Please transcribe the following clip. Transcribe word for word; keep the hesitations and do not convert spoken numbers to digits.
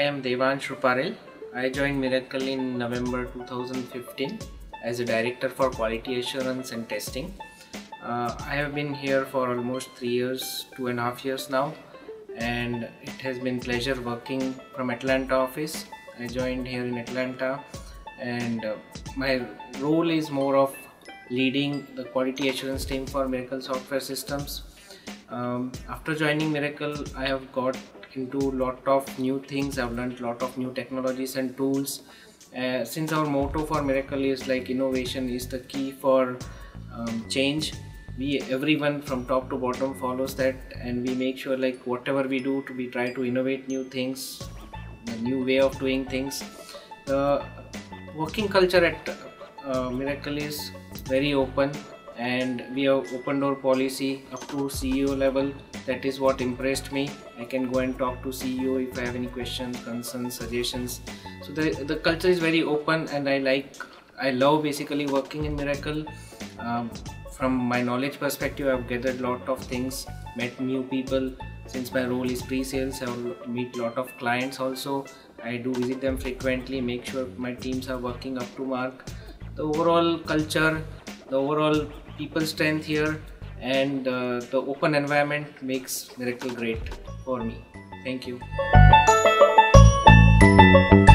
am Devansh Ruparel. I joined Miracle in November two thousand fifteen as a Director for Quality Assurance and Testing. Uh, I have been here for almost three years, two and a half years now, and it has been pleasure working from Atlanta office. I joined here in Atlanta, and uh, my role is more of leading the quality assurance team for Miracle Software Systems. Um, after joining Miracle, I have got into lot of new things. I've learned lot of new technologies and tools. Uh, since our motto for Miracle is like innovation is the key for um, change, we everyone from top to bottom follows that, and we make sure like whatever we do to we try to innovate new things, a new way of doing things. The working culture at uh, Miracle is very open, and we have open door policy up to C E O level. That is what impressed me. I can go and talk to C E O if I have any questions, concerns, suggestions. So the, the culture is very open, and I like, I love basically working in Miracle. Um, from my knowledge perspective, I've gathered lot of things, met new people. Since my role is pre-sales, I will meet lot of clients also. I do visit them frequently, make sure my teams are working up to mark. The overall culture, the overall people strength here, and uh, the open environment makes Miracle great for me. Thank you.